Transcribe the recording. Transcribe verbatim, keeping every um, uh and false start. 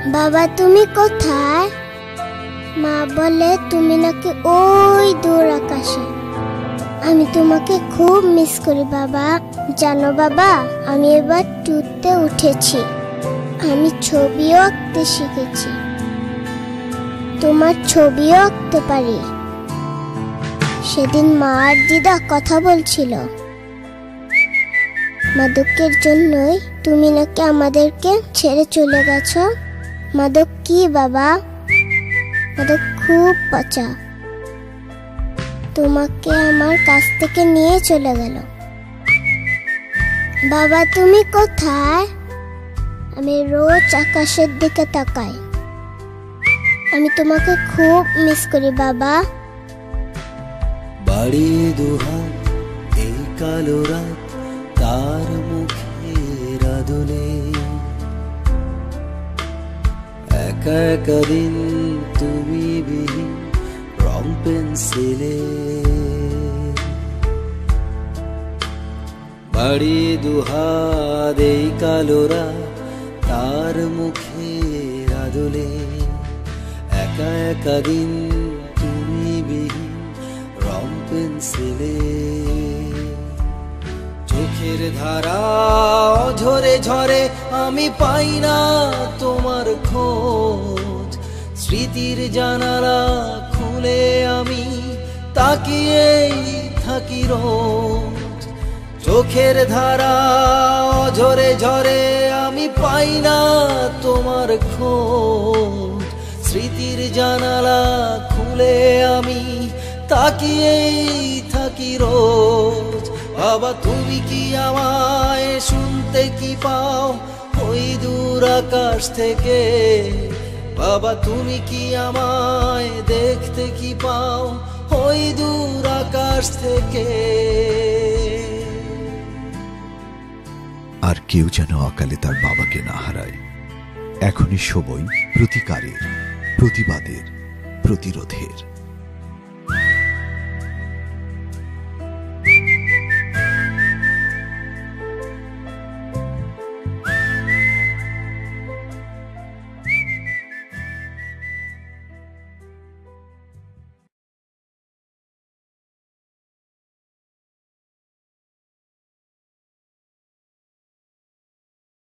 বাবা তুমি কোথায়? মা বলে তুমি নাকি ওই দূর আকাশে। আমি তোমাকে খুব মিস করি বাবা। জানো বাবা, আমি এবার টুতে উঠেছি। আমি ছবিও আঁকতে শিখেছি। তোমার ছবিও আঁকতে পারি। সেদিন মা আর দিদা কথা বলছিল, মাদকের জন্যই তুমি নাকি আমাদেরকে ছেড়ে চলে গেছো। মাদক কি বাবা? মাদক খুব পচা। তোমাকে আমার কাছ থেকে নিয়ে চলে গেল। বাবা তুমি কোথায়? আমি রোজ আকাশের দিকে তাকাই। আমি তোমাকে খুব মিস করি বাবা। বাড়ি দুহাত এই কালো রাত, তার মুখের আদলে একা একা দিন তুমি বিহীন রং পেন্সিলে। বাড়ি দুহাত এই কালো রাত, তার মুখের আদলে একা একা দিন তুমি বিহীন রং পেন্সিলে। চোখের ধারা ঝরে ঝরে আমি পাই না তোমার খোঁজ। স্মৃতির জানালা খুলে আমি তাকিয়েই থাকি রোজ। চোখের ধারা ঝরে ঝরে আমি পাই না তোমার খোঁজ। স্মৃতির জানালা খুলে আমি তাকিয়েই থাকি রোজ। বাবা তুমি কি আমায় শুনতে কি পাও ওই দূর আকাশ থেকে? বাবা তুমি কি আমায় দেখতে কি পাও ওই দূর আকাশ থেকে? আর কেউ যেন অকালে তার বাবাকে না হারায়। এখনই সময় প্রতিকারের, প্রতিবাদের, প্রতিরোধের।